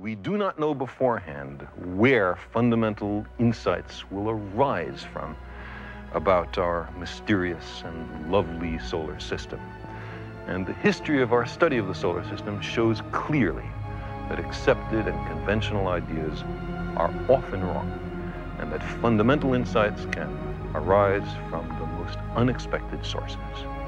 We do not know beforehand where fundamental insights will arise from about our mysterious and lovely solar system. And the history of our study of the solar system shows clearly that accepted and conventional ideas are often wrong, and that fundamental insights can arise from the most unexpected sources.